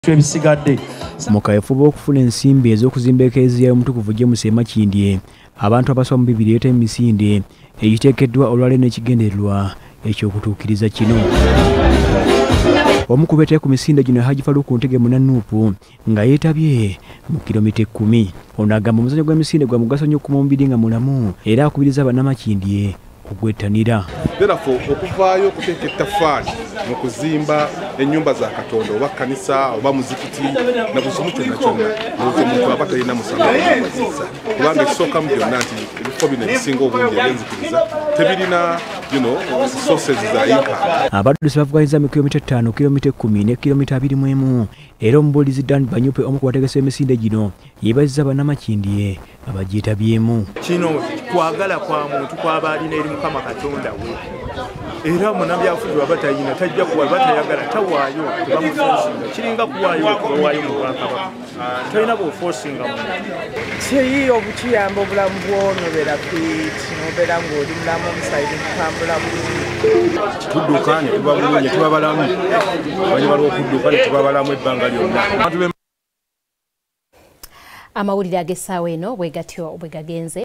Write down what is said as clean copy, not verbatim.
ebintu ebisigadde. Mu kaweefube okufuna ensimbi ez'okuzimba ekereziya y'omutukuvu James e Makindye, abantu abasoba mu 2 emisinde egiteekeddwa olwaleero n'ekigendererwa eky'okutuukiriza kino. Omu ku beetera ku misinde gino Haji Faruku Ntege Munanuupu nga yeetabye mu kilomita 10. Ono agamba omuzannyo gw'emisinde gwa mugaso nnyo ku mubiri nga mulamu era akubiriza bannamakindye okugwettanira. Therefore okuvaayo okuteeka ettaffaali mu kuzimba ennyumba za Katonda oba kkanisa oba muzikiti na buzimu kyonna kyonna omuntu aba talina musango gw'aziza kubanga ekisooka mu byonna nti ebifo bino ebisinga obungi ebyenzikiriza tebirina sources za income. Abaddusi bavuganyizza mu kilomita 5, kilomita 10 ne kilomita 21 era omubuulizi Dan Banyupe omu ku bategesi b'emisinde gino yeebazizza bannamakindye abagyeetabyemu. Kino kwagala kwa muntu kwaba alina eri Mukama Katonda we era munnabyabufuzi baba talina tajja kuwaayo batayagala tawaayo tebamuforsinga kiringa kuwaayo okuwaayo mu Bwakabaka talina bw'oforsinga muntu kiri obukiyamba obulamu bw'onobera fit nobeera ng'oli mulamu omusaidi kutambula bulungi tudduka ne tuba bulungi ne tuba balamu abanyuma lw'okudduka ne tuba balamu ebbanga lyonna. Amawulire ag'essaawa eno bwe gatyo bwe gagenze.